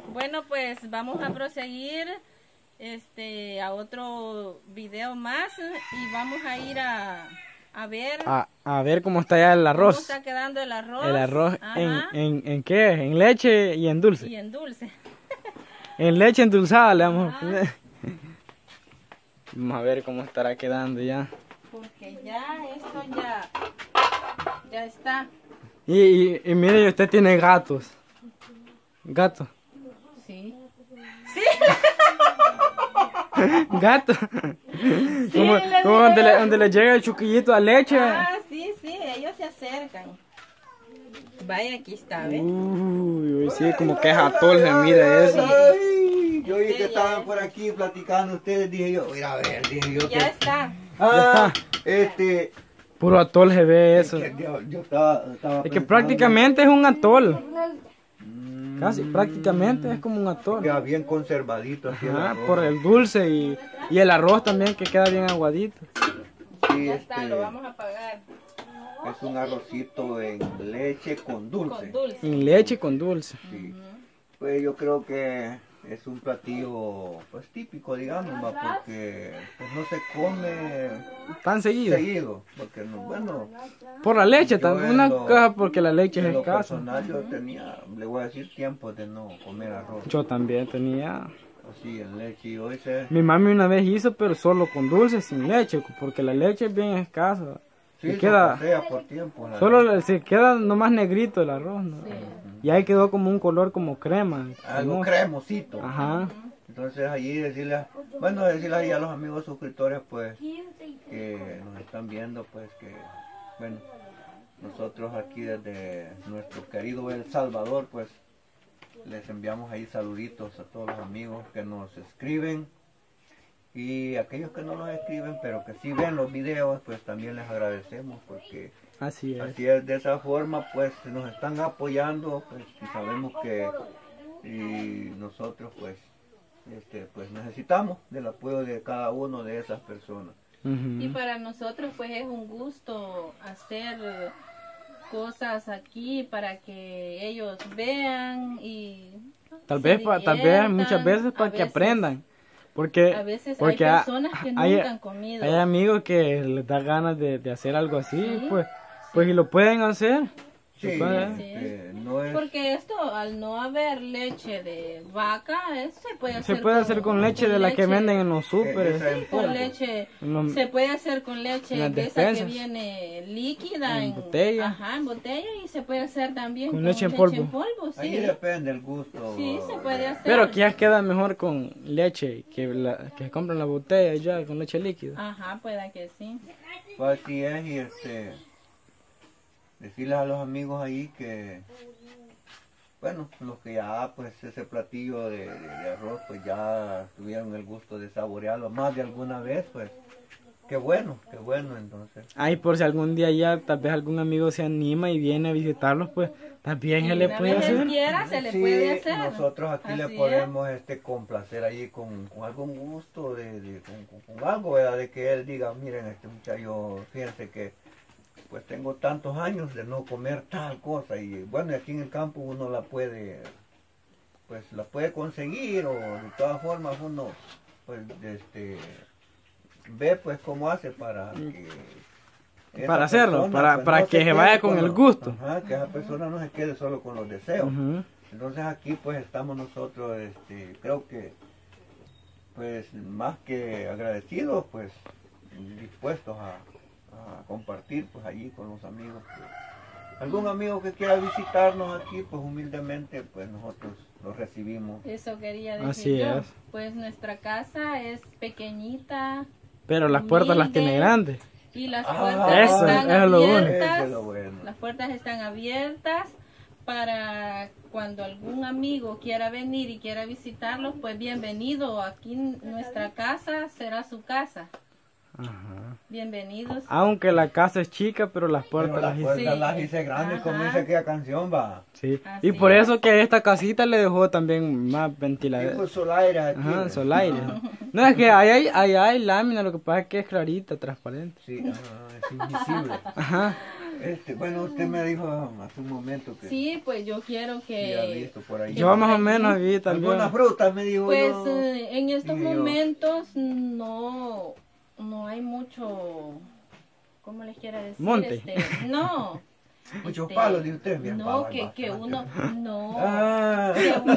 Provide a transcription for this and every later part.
Bueno, pues vamos a proseguir a otro video más y vamos a ir a ver a ver cómo está ya el arroz. cómo está quedando el arroz. El arroz ¿en qué? En leche y en dulce. Y en dulce. En leche endulzada le vamos a poner. Vamos a ver cómo estará quedando ya. Porque ya esto ya está. Y mire, usted tiene gatos. Gato. Sí. Sí. Gato. Sí, como donde le llega el chuquillito a leche. Ah, sí, ellos se acercan. Vaya, aquí está, ¿ves? Uy, sí, como que es atol, se mira eso. Ay, yo vi que estaban por aquí platicando ustedes, dije yo, voy a ver, dije yo. Ya está. Ya está. Puro atol se ve eso. Yo estaba Es que prácticamente es un atol. Casi, prácticamente es como un atol. Queda bien conservadito así. Ajá, por el dulce y el arroz también que queda bien aguadito. Sí, Ya está, lo vamos a apagar. Es un arrocito en leche con dulce. Con dulce. En leche con dulce. Sí. Pues yo creo que es un platillo pues típico, digamos, porque pues, no se come Tan seguido. porque no, bueno, Por la leche, yo una cosa porque la leche es en lo escasa. personal yo tenía, le voy a decir, tiempo de no comer arroz. Yo también tenía. Así en leche y hoy se... Mi mami una vez hizo, pero solo con dulce, sin leche, porque la leche es bien escasa. Sí, se queda, pasea por tiempo. solo se queda nomás negrito el arroz, ¿no? Sí. Y ahí quedó como un color como crema. Algo cremosito. Ajá. Entonces allí decirle ahí a los amigos suscriptores pues que nos están viendo pues que bueno, nosotros aquí desde nuestro querido El Salvador pues les enviamos ahí saluditos a todos los amigos que nos escriben y aquellos que no nos escriben pero que sí ven los videos pues también les agradecemos porque Así es, de esa forma pues nos están apoyando pues y sabemos que y nosotros pues pues necesitamos del apoyo de cada uno de esas personas. Y para nosotros pues es un gusto hacer cosas aquí para que ellos vean y tal vez muchas veces para que aprendan. Porque a veces porque hay personas que nunca han comido. Hay amigos que les da ganas de hacer algo así, ¿Sí? pues y lo pueden hacer. Sí, no es... Porque esto, al no haber leche de vaca, se puede hacer con leche de la que venden en los súperes. Con leche, se puede hacer con leche de esa que viene líquida en botella. Ajá, en botella y se puede hacer también con leche en polvo. Sí. Ahí depende el gusto. Sí, se puede hacer. Pero aquí ya queda mejor con leche que compran la botella ya con leche líquida. Ajá, pueda que sí. Pues así es y decirles a los amigos ahí que, bueno, los que ya, pues, ese platillo de arroz, pues, ya tuvieron el gusto de saborearlo más de alguna vez, pues, qué bueno, entonces. Ahí por si algún día ya, tal vez algún amigo se anima y viene a visitarlos, pues, también se le puede hacer. Se le puede hacer. Nosotros aquí le podemos, complacer ahí con algún gusto, con algo, ¿verdad? De que él diga, miren, este muchacho, fíjense que pues tengo tantos años de no comer tal cosa y bueno, aquí en el campo uno la puede conseguir o de todas formas uno pues ve pues cómo hace para hacerlo, persona, para no que se vaya con el gusto. Ajá, que esa persona no se quede solo con los deseos. Entonces aquí pues estamos nosotros, creo que pues más que agradecidos, pues dispuestos a compartir pues allí con los amigos. Algún amigo que quiera visitarnos aquí, pues humildemente pues nosotros los recibimos. Eso quería decir. Así yo. es. Pues nuestra casa es pequeñita, pero las puertas las tiene grandes. y las puertas están abiertas. Es lo bueno. Las puertas están abiertas para cuando algún amigo quiera venir y quiera visitarlos, pues bienvenido. Aquí nuestra casa será su casa. Ajá. Bienvenidos. Aunque la casa es chica, pero las puertas las hice grandes, como dice aquella canción, va. Sí. Y por eso que esta casita le dejó también más ventilador. Tipo solaire aquí. Ajá, solaire. No, es que hay lámina, lo que pasa es que es clarita, transparente. Sí, es invisible. Ajá. Bueno, usted me dijo hace un momento que Sí, pues yo quiero sí había que... visto por ahí. Yo más o menos vi también. Algunas frutas me dijo Pues yo. en estos dije yo. momentos no hay mucho, ¿cómo les quiero decir? Monte. No. Muchos palos de usted, bien, No, palos, que bastante. uno, no, Ah.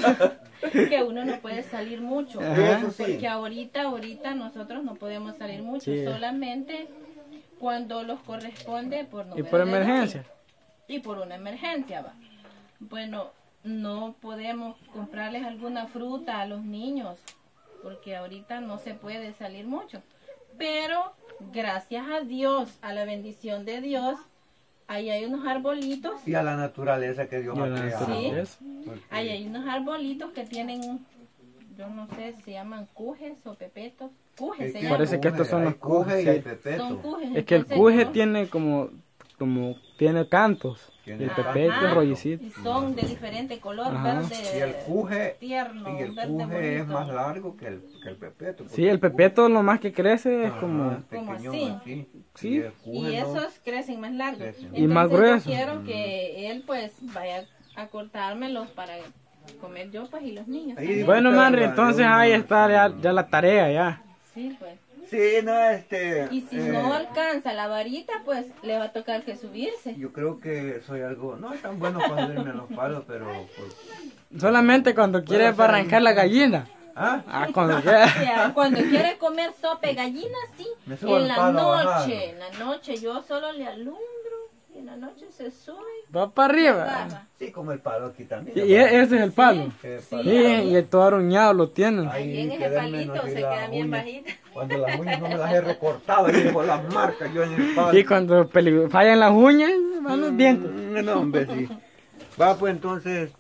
que uno no puede salir mucho. Ajá. Eso sí. Porque ahorita nosotros no podemos salir mucho, Sí. solamente cuando los corresponde por Y número por de emergencia. dosis. Y por una emergencia, va. Bueno, no podemos comprarles alguna fruta a los niños, porque ahorita no se puede salir mucho. Pero gracias a Dios, a la bendición de Dios, ahí hay unos arbolitos. Y a la naturaleza que Dios Y a ha la creado. naturaleza. Porque- Ahí hay unos arbolitos que tienen, yo no sé, se llaman cujes o pepetos. Cujes es se que llaman. Parece que estos son hay los cuje y cujes. hay pepeto. Son cujes. Es que el entonces cuje yo- tiene como tiene cantos. Tiene Y el cantos. pepeto Ajá, es rollicito. y son de diferente color, Ajá. verde Y el cuje, tierno, y el verde cuje es bonito. más largo que el pepeto. Sí, el pepeto lo más que crece es Ajá, como... Como pequeñón así. Sí. Y el cuje Y no. esos crecen más largos. Crecen. Y más Entonces, gruesos. yo quiero que él pues vaya a cortármelos para comer yo pues y los niños. Ahí también. Bueno, Pero, Manri, yo entonces no- ahí está ya la tarea ya. Sí, pues. Sí, no, Y si no alcanza la varita, pues le va a tocar que subirse. Yo creo que soy algo, no es tan bueno para subirme a los palos, pero... Solamente cuando quiere ser arrancar la gallina. ¿Ah? Ah, cuando quiere. O sea, cuando quiere comer sopa de gallina, sí. Me subo En al la palo a bajar. noche, en la noche yo solo le alumbro y en la noche se sube Va para arriba. agarra. Sí, como el palo aquí también. Sí, y ese es el palo. El Sí. palo. Sí, y el todo aruñado lo tienen. Ahí en ese quedarme palito así se las queda bien uñas. bajita. Cuando las uñas no me las he recortado, ahí por las marcas yo en el palo. Y cuando fallan las uñas, van los dientes. No, hombre, sí. Va, pues entonces,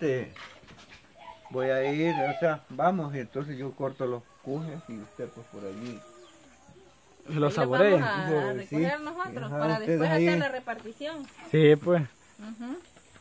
voy a ir, o sea, vamos, y entonces yo corto los cujes y usted pues por allí. Se lo Ahí los saborea. vamos a Sí. recoger nosotros Ajá, para ustedes después ahí. hacer la repartición. Sí, pues. Ujú.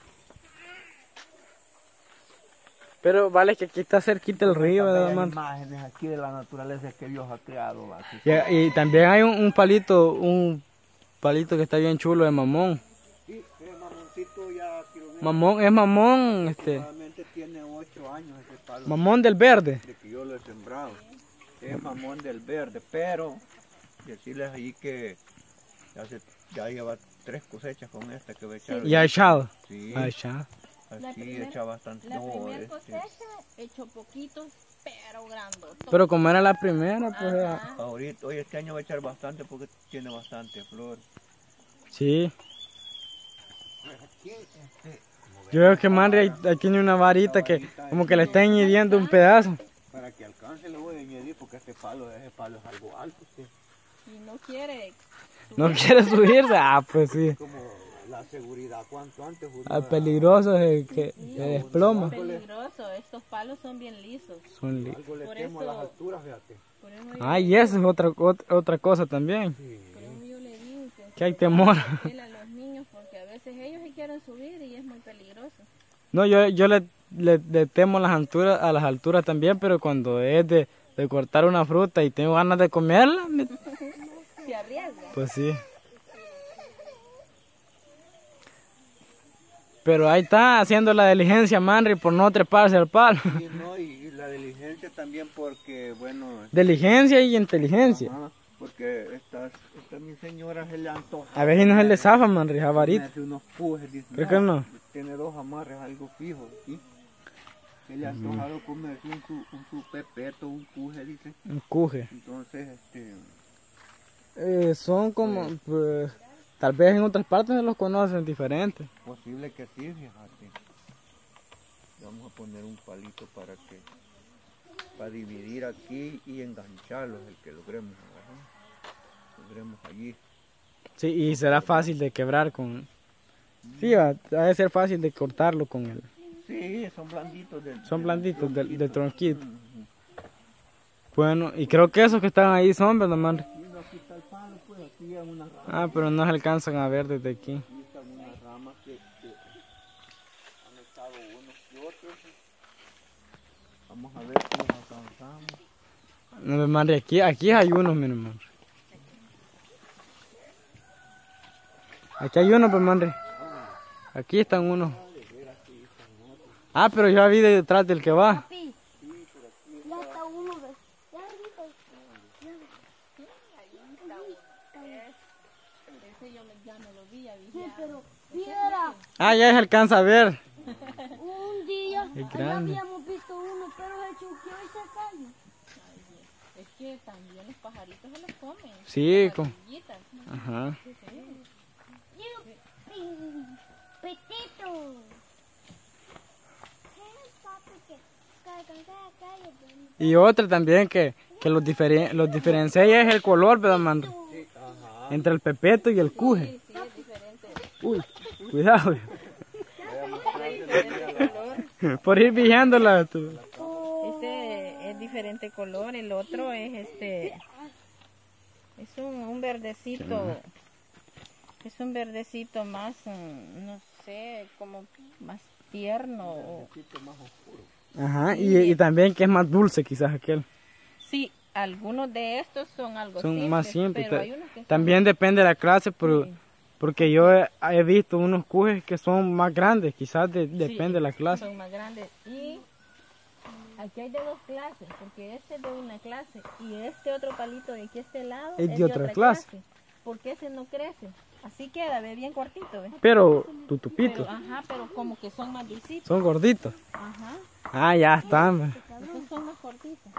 Pero vale que aquí está cerquita el río, ¿verdad, Hay man? imágenes aquí de la naturaleza que Dios ha creado. ¿va? Aquí. Y también hay un palito que está bien chulo de mamón. Sí, el mamoncito ya quiero ver. Mamón, es mamón, Aproximadamente tiene 8 años ese palo mamón del verde. de que yo lo he sembrado. Es mamón del verde, pero decirles ahí que ya lleva 3 cosechas con esta que voy a echar. Y ha echado. Sí, Ha echado. así echa bastante. La No, primera cosecha echó poquitos, pero grandotos. Pero como era la primera, pues Ajá. ahorita, hoy este año va a echar bastante porque tiene bastante flor. sí. Pues aquí, Yo veo que Manri ahí tiene una varita que como que le está hiriendo un pedazo. para que alcance le voy a añadir porque ese palo es algo alto. Sí. Y no quiere. No quiere subirse. Ah, pues sí. Como la seguridad, cuanto antes uno Al peligroso es el que se desploma. Peligroso, estos palos son bien lisos. Son algo le Por temo a las eso- alturas, fíjate. Por eso, Ah, y eso es otra cosa también. por eso yo le digo Que hay temor. que a los niños porque a veces ellos se quieren subir y es muy peligroso. No, yo le temo a las alturas también, pero cuando es de cortar una fruta y tengo ganas de comerla, Se arriesga. pues sí. Pero ahí está haciendo la diligencia Manri por no treparse al palo. Sí, no, y la diligencia también porque, bueno, Diligencia y inteligencia. ajá, porque esta mi señora se le antoja. A ver si no se le zafa Manri, jabarito. Hace unos pujes, dice, ¿Por qué no? Tiene 2 amarres, algo fijo, ¿sí? Se le ha antojado comer un su pepeto, un puje, dice. Un cuje. Entonces, Son como, pues, tal vez en otras partes se los conocen diferentes. posible que sí, fíjate. Vamos a poner un palito para dividir aquí y engancharlos, el que logremos, ¿verdad? Logremos allí. Sí, y será fácil de quebrar con... Sí, ha de ser fácil de cortarlo con él. Sí, son blanditos Son blanditos del tronquito. Ujú. Bueno, y creo que esos que están ahí son, ¿verdad, Manri? Y no, aquí está el palo, pues aquí hay una rama. Ah, pero no se alcanzan a ver desde aquí. Aquí están unas ramas que han estado unos y otros. Vamos a ver si los alcanzamos. No, Manri, aquí hay unos, miren, Manri. Aquí hay uno, pues, Manri. Aquí están unos. Ah, pero ya vi detrás del que va. Papi, ya está uno, ¿ves? Ya ahorita. Ese yo ya me lo vi, ya vi. Sí, pero viera, Ah, ya se alcanza a ver. un día Es allá grande. habíamos visto uno, pero se choqueó y se cayó. Es que también los pajaritos se los comen. Sí, Las ardillitas. Ajá. Petito. Papi, que Y otra también que los diferencia es el color, ¿verdad, Mandro? Entre el pepeto y el cuje. Sí, es diferente. Uy, cuidado. Es diferente color. Por ir vigándola. Tú. Este es diferente color, el otro es es un verdecito. Es un verdecito más, no sé, como más tierno. Ajá, y también que es más dulce quizás aquel. Sí, algunos de estos son algo Son simples, más simples. pero hay unos que son- También depende de la clase, pero, Sí. porque yo he visto unos cujes que son más grandes, quizás depende de la clase. Son más grandes. Y aquí hay de dos clases, porque este es de una clase y este otro palito de aquí a este lado Es de otra clase. Porque ese no crece. Así queda, ve bien cortito, ¿ve? Pero tutupitos, Pero como que son más dulcitos. son gorditos. Ajá, Ah, ya están. esos son más cortitos.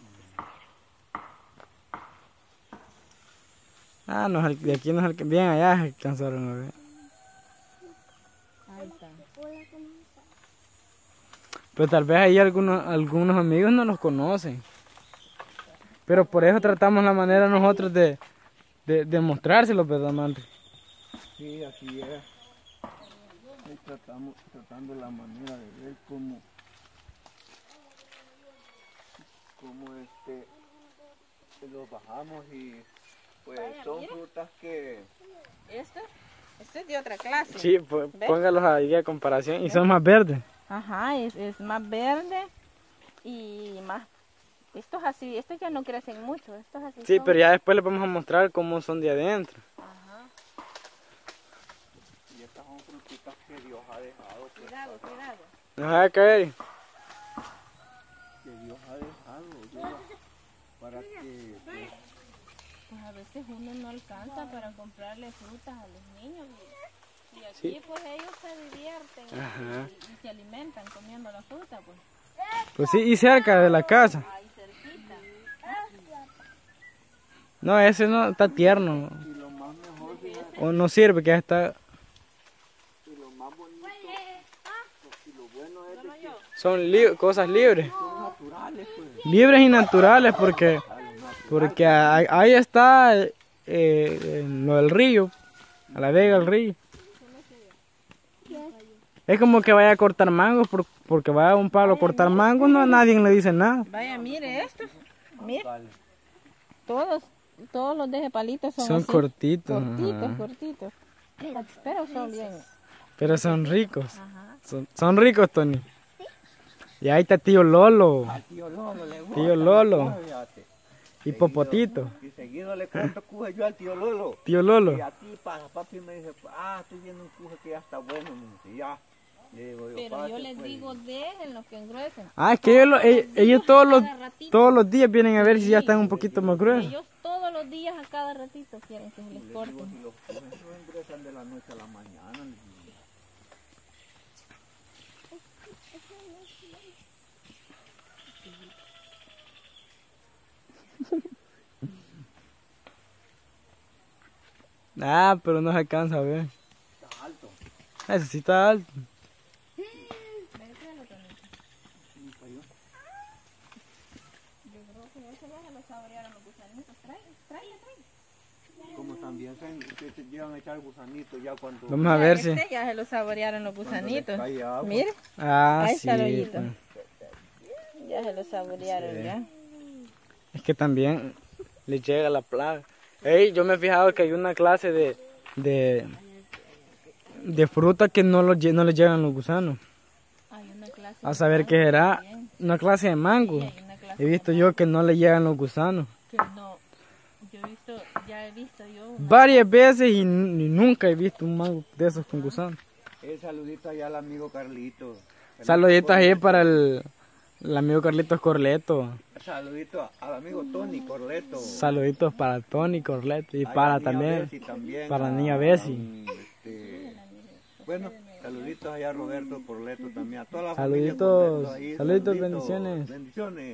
Ah, no, de aquí no es el que bien allá alcanzaron a ver. Ahí está. Pero tal vez ahí algunos amigos no los conocen. Pero por eso tratamos la manera nosotros de mostrárselos, ¿verdad, Manri? Sí, así es. Ahí tratando la manera de ver cómo los bajamos y pues son frutas que Este es de otra clase. Sí, póngalos ahí a comparación y son más verdes. Ajá, es más verde y más... Estos así, estos ya no crecen mucho, estos así Sí, son. pero ya después les vamos a mostrar cómo son de adentro. Ajá, y estas son frutitas que Dios ha dejado, pues, cuidado. No se va a caer. que Dios ha dejado para que Pues a veces uno no alcanza para comprarle frutas a los niños y aquí Sí. pues ellos se divierten Ajá. y se alimentan comiendo la fruta pues. Pues sí, y cerca de la casa. Ahí cerquita. No, ese no está tierno. y lo más mejor O no sirve, que ya está. y lo más bonito y lo bueno es de que Son cosas libres. son naturales, pues. Libres y naturales porque ahí está lo del río, a la vega del río. Es como que vaya a cortar mangos porque vaya a un palo a cortar mangos, no a nadie le dice nada. Vaya, mire estos, mire, todos los de ese palito son Son así, cortitos. Ajá. cortitos, pero son bien. Pero son ricos. Ajá. Son ricos, Tony. Y ahí está tío Lolo, A tío Lolo le gusta. Tío Lolo. Fíjate. y Popotito. Y seguido le cuento cuje yo al tío Lolo. Tío Lolo. Y a ti, papi me dice, estoy viendo un cuje que ya está bueno. Me dice, ya. Le digo, Pero yo "Pase, les pues". digo, déjenlos que engruesen. Ah, es que ellos todos los días vienen a ver si ya están un poquito más gruesos. Ellos todos los días a cada ratito quieren que se les Le corte. digo, si los cujes no ingresan de la noche a la mañana. le digo. Ah, pero no se alcanza a ver. Está alto. Ese sí está alto. Como también se llevan a echar gusanitos ya cuando Vamos a ver si. Este ya se lo saborearon los gusanitos. cae agua. Mire, Ah, ahí sí. está el hoyito. Pues. Ya se lo saborearon Sí. ya. Es que también les llega la plaga. Ey, yo me he fijado que hay una clase de fruta que no les llegan los gusanos. Hay una clase A saber qué será. Una clase de mango. hay una clase He visto yo que no le llegan los gusanos. que no. Yo he visto ya he visto yo. varias veces y nunca he visto un mango de esos con gusano. Saludito allá al amigo Carlito. Saluditos ahí para el amigo Carlitos Corleto. Saludito al amigo Tony Corleto. Saluditos para Tony Corleto y Ay, para la niña también, Bessie también, para la niña Bessie. Bueno, saluditos allá a Roberto Corleto también, a toda la Saluditos, familia Corleto ahí, saluditos, bendiciones. Bendiciones.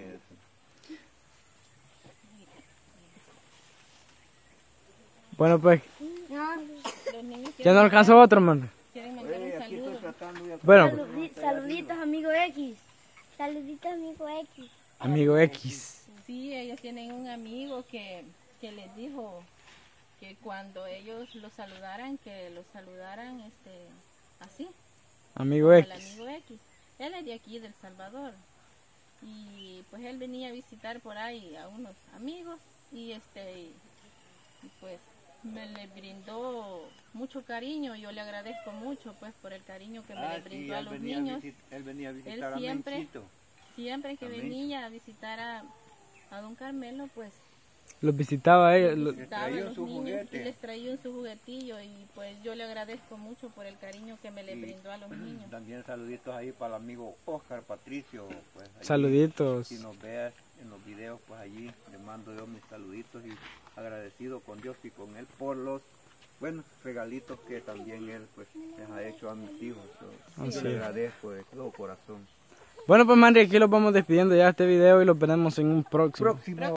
Bueno pues, Los niños ya no alcanzó otro, man. quieren mandar Oye, un aquí saludo. estoy tratando de... Bueno, Saluditos, amigo X. Saluditos, amigo X. amigo X. Sí, ellos tienen un amigo que les dijo que cuando ellos los saludaran, que los saludaran así, Amigo al X. amigo X. Él es de aquí, del Salvador. Y pues él venía a visitar por ahí a unos amigos y pues me le brindó mucho cariño. Yo le agradezco mucho pues por el cariño que me le brindó a los niños. Él venía a visitar Él a siempre- Menchito. Siempre que Amén. venía a visitar a don Carmelo, pues Los visitaba a ellos. visitaba a traía los su niños y juguete. les traía su juguetillo y pues yo le agradezco mucho por el cariño que me le Y brindó a los niños. También saluditos ahí para el amigo Oscar Patricio. Pues, allí, Saluditos. si nos veas en los videos, pues allí le mando yo mis saluditos y agradecido con Dios y con él por los buenos regalitos que también él pues les ha hecho a mis hijos. Así Yo es. le agradezco de todo corazón. Bueno pues, Manri, aquí los vamos despidiendo ya este video y los veremos en un próximo. Próximo.